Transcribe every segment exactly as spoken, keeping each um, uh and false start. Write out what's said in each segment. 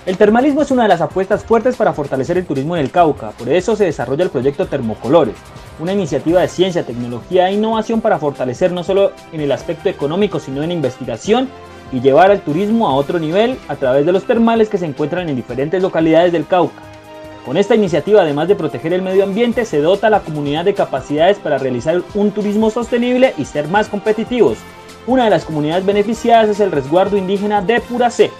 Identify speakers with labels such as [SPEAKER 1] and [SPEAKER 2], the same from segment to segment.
[SPEAKER 1] El termalismo es una de las apuestas fuertes para fortalecer el turismo en el Cauca, por eso se desarrolla el proyecto Termocolores, una iniciativa de ciencia, tecnología e innovación para fortalecer no solo en el aspecto económico sino en investigación y llevar al turismo a otro nivel a través de los termales que se encuentran en diferentes localidades del Cauca. Con esta iniciativa, además de proteger el medio ambiente, se dota a la comunidad de capacidades para realizar un turismo sostenible y ser más competitivos. Una de las comunidades beneficiadas es el resguardo indígena de Puracé.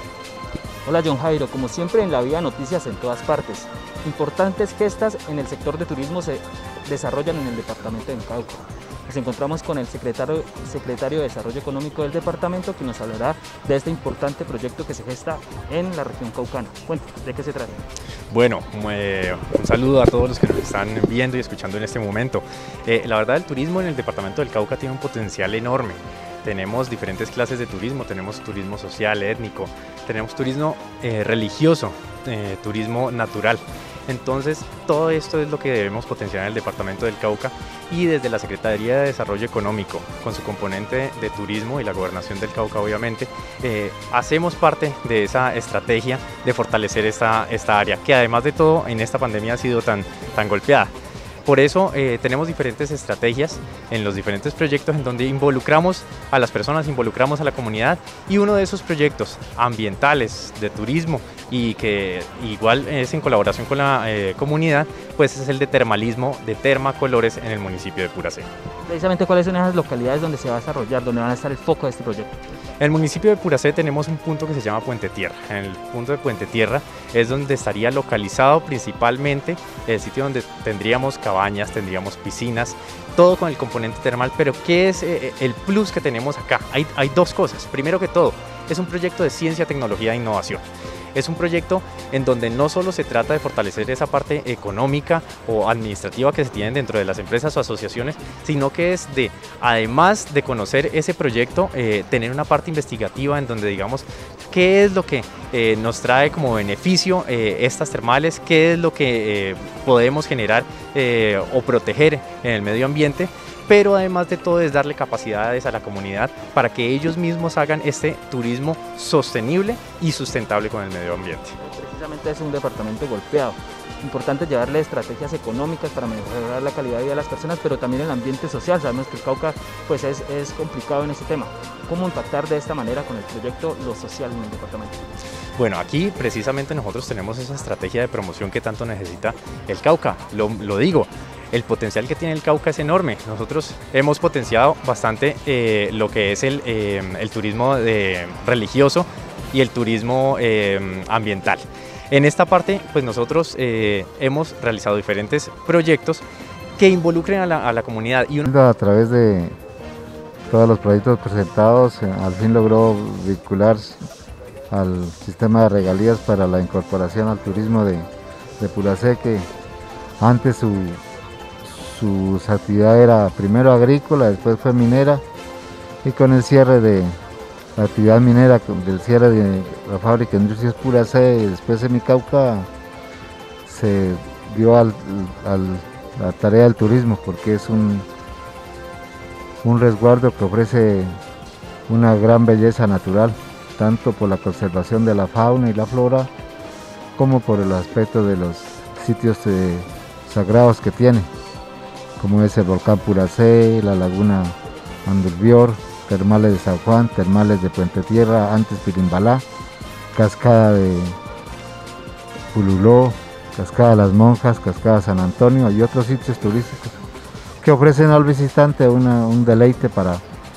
[SPEAKER 2] Hola John Jairo, como siempre en la vida noticias en todas partes. Importantes gestas en el sector de turismo se desarrollan en el departamento del Cauca. Nos encontramos con el secretario, secretario de Desarrollo Económico del departamento, que nos hablará de este importante proyecto que se gesta en la región caucana. Cuéntanos, ¿de qué se trata?
[SPEAKER 3] Bueno, eh, un saludo a todos los que nos están viendo y escuchando en este momento. Eh, la verdad, el turismo en el departamento del Cauca tiene un potencial enorme. Tenemos diferentes clases de turismo, tenemos turismo social, étnico, tenemos turismo eh, religioso, eh, turismo natural. Entonces, todo esto es lo que debemos potenciar en el departamento del Cauca, y desde la Secretaría de Desarrollo Económico, con su componente de turismo y la Gobernación del Cauca, obviamente, eh, hacemos parte de esa estrategia de fortalecer esta, esta área, que además de todo en esta pandemia ha sido tan, tan golpeada. Por eso eh, tenemos diferentes estrategias en los diferentes proyectos en donde involucramos a las personas, involucramos a la comunidad, y uno de esos proyectos ambientales de turismo y que igual es en colaboración con la eh, comunidad, pues es el de termalismo de Termocolores en el municipio de Puracé.
[SPEAKER 2] Precisamente, ¿cuáles son esas localidades donde se va a desarrollar, donde van a estar el foco de este proyecto?
[SPEAKER 3] En el municipio de Puracé tenemos un punto que se llama Puente Tierra. En el punto de Puente Tierra es donde estaría localizado principalmente el sitio donde tendríamos cabañas, tendríamos piscinas, todo con el componente termal. Pero ¿qué es eh, el plus que tenemos acá? Hay, hay dos cosas. Primero que todo, es un proyecto de ciencia, tecnología e innovación. Es un proyecto en donde no solo se trata de fortalecer esa parte económica o administrativa que se tienen dentro de las empresas o asociaciones, sino que es de, además de conocer ese proyecto, eh, tener una parte investigativa en donde digamos qué es lo que eh, nos trae como beneficio eh, estas termales, qué es lo que eh, podemos generar eh, o proteger en el medio ambiente. Pero además de todo es darle capacidades a la comunidad para que ellos mismos hagan este turismo sostenible y sustentable con el medio ambiente.
[SPEAKER 2] Precisamente es un departamento golpeado. Importante llevarle estrategias económicas para mejorar la calidad de vida de las personas, pero también el ambiente social. Sabemos que el Cauca pues es, es complicado en ese tema. ¿Cómo impactar de esta manera con el proyecto lo social en el departamento?
[SPEAKER 3] Bueno, aquí precisamente nosotros tenemos esa estrategia de promoción que tanto necesita el Cauca. Lo, lo digo. El potencial que tiene el Cauca es enorme. Nosotros hemos potenciado bastante eh, lo que es el, eh, el turismo de, religioso y el turismo eh, ambiental. En esta parte, pues nosotros eh, hemos realizado diferentes proyectos que involucren a la, a la comunidad. Y
[SPEAKER 4] un... A través de todos los proyectos presentados, eh, al fin logró vincular al sistema de regalías para la incorporación al turismo de, de Puracé, que antes su Su actividad era primero agrícola, después fue minera, y con el cierre de la actividad minera, del cierre de la fábrica de Industrias Puracé y después en Cauca, se dio al, al, la tarea del turismo, porque es un, un resguardo que ofrece una gran belleza natural, tanto por la conservación de la fauna y la flora, como por el aspecto de los sitios eh, sagrados que tiene, como es el volcán Puracé, la laguna Andurbior, termales de San Juan, termales de Puente Tierra, antes Pirimbalá, cascada de Pululó, cascada de las Monjas, cascada San Antonio y otros sitios turísticos que ofrecen al visitante una, un deleite para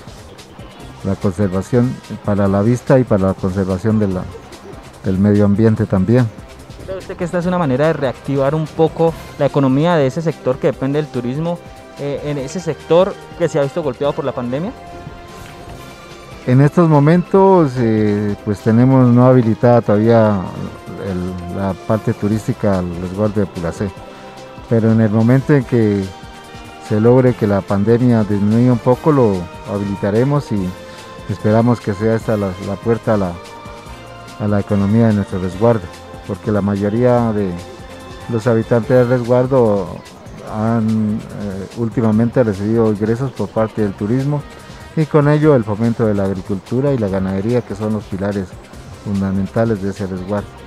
[SPEAKER 4] la conservación, para la vista y para la conservación de la, del medio ambiente también.
[SPEAKER 2] ¿Cree usted que esta es una manera de reactivar un poco la economía de ese sector que depende del turismo, eh, en ese sector que se ha visto golpeado por la pandemia?
[SPEAKER 4] En estos momentos eh, pues tenemos no habilitada todavía el, la parte turística al resguardo de Puracé, pero en el momento en que se logre que la pandemia disminuya un poco, lo habilitaremos y esperamos que sea esta la, la puerta a la, a la economía de nuestro resguardo, porque la mayoría de los habitantes del resguardo han eh, últimamente recibido ingresos por parte del turismo y con ello el fomento de la agricultura y la ganadería, que son los pilares fundamentales de ese resguardo.